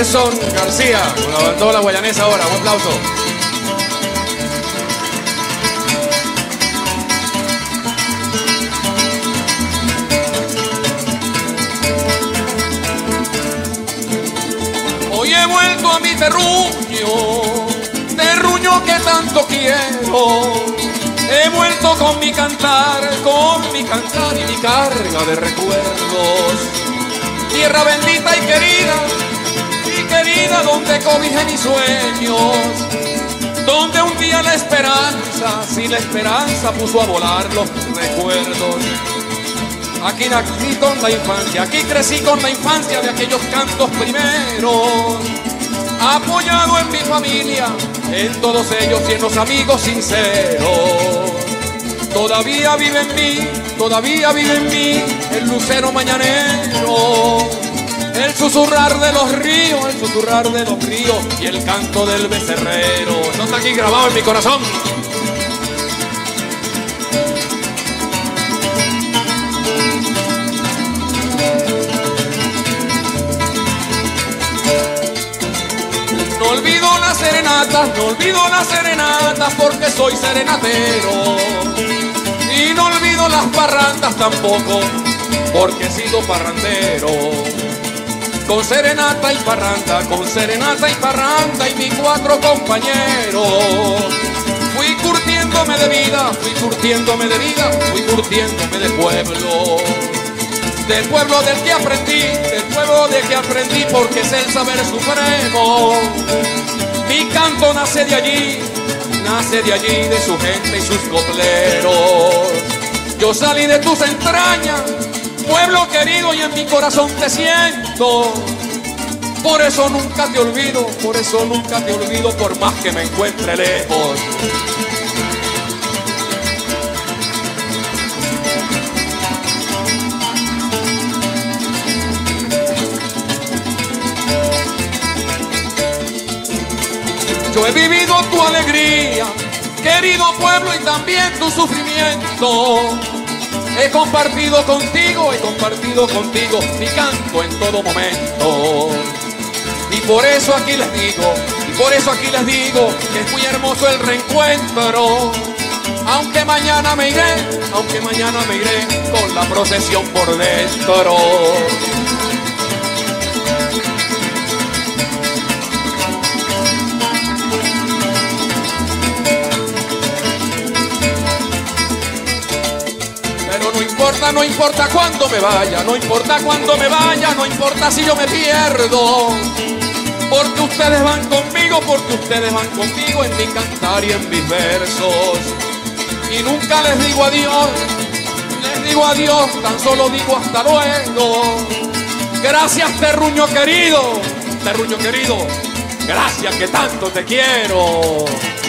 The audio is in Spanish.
Gerson García con la bandola guayanesa ahora. Un aplauso. Hoy he vuelto a mi terruño que tanto quiero. He vuelto con mi cantar y mi carga de recuerdos. Tierra bendita y querida, donde cobijé mis sueños, donde un día la esperanza, sí la esperanza puso a volar los recuerdos. Aquí nací con la infancia, aquí crecí con la infancia de aquellos cantos primeros, apoyado en mi familia, en todos ellos y en los amigos sinceros. Todavía vive en mí el lucero mañanero, el susurrar de los ríos, y el canto del becerrero. Eso está aquí grabado en mi corazón. No olvido las serenatas porque soy serenatero. Y no olvido las parrandas tampoco, porque he sido parrandero. Con serenata y parranda, y mis 4 compañeros. Fui curtiéndome de vida, fui curtiéndome de pueblo. Del pueblo del que aprendí, porque es el saber supremo. Mi canto nace de allí, de su gente y sus copleros. Yo salí de tus entrañas, pueblo querido, y en mi corazón te siento. Por eso nunca te olvido, por más que me encuentre lejos. Yo he vivido tu alegría, querido pueblo, y también tu sufrimiento. He compartido contigo mi canto en todo momento. Y por eso aquí les digo que es muy hermoso el reencuentro. Aunque mañana me iré con la procesión por dentro. No importa cuándo me vaya, no importa si yo me pierdo, porque ustedes van conmigo en mi cantar y en mis versos. Y nunca les digo adiós, tan solo digo hasta luego. Gracias, terruño querido, gracias que tanto te quiero.